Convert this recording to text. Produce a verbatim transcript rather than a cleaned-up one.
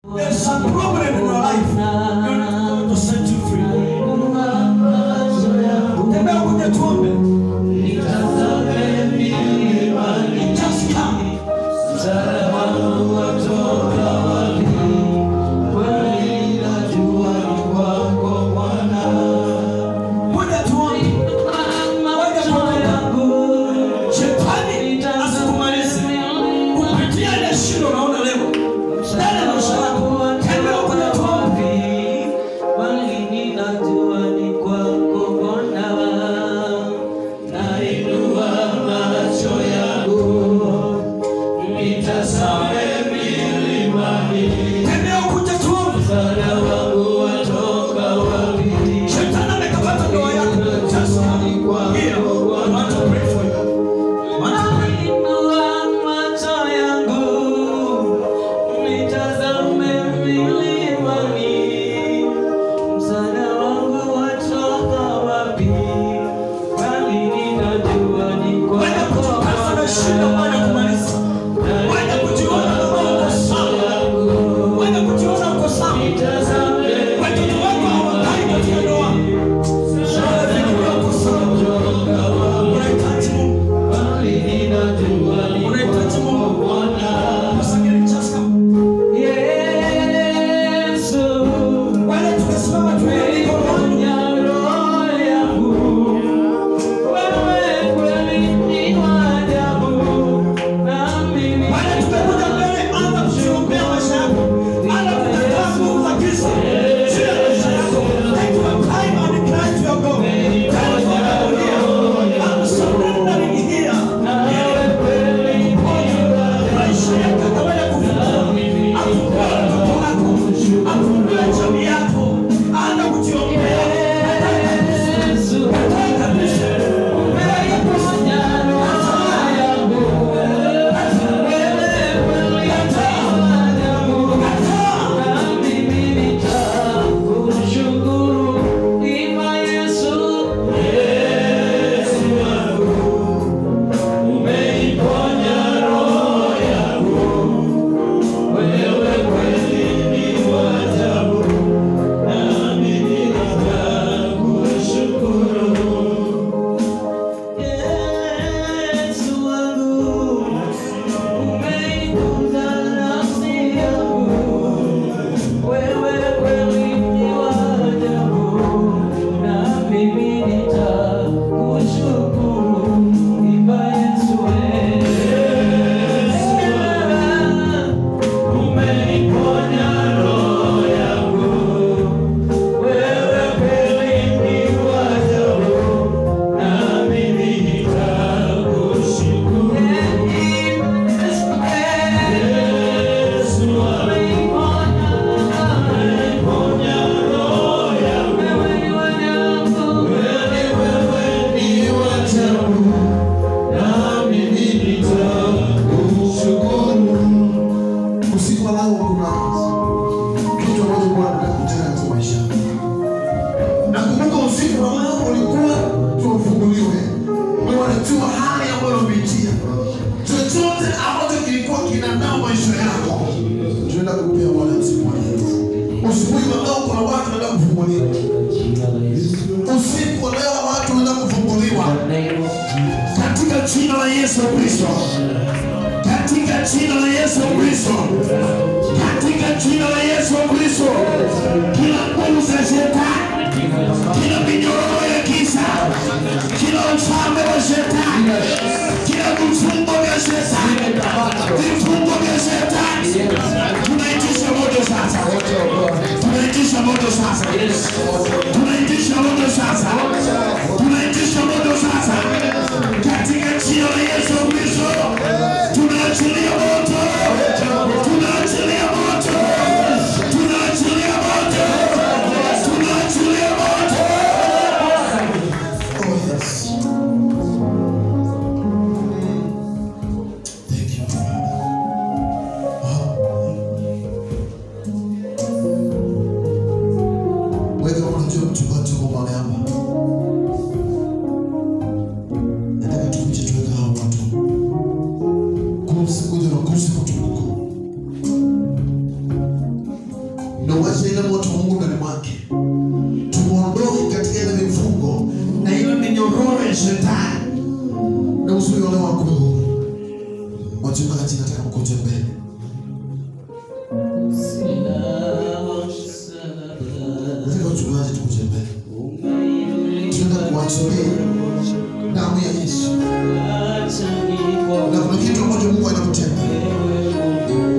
There's some problem in your life. You're not going to set you free. Tembea kuja tuombe. Just come. na uache ile moto wa Mungu ndani mwake. Tumuondoe katika ile mifungo na ile minyororo ya shetani na uzuri wale wako huru. Wachungaji, nataka mkutembee. Nataka wachungaji tukutembee. Tunataka kuachilia damu ya Yesu. Na kuna kitu ambacho Mungu anakutenda.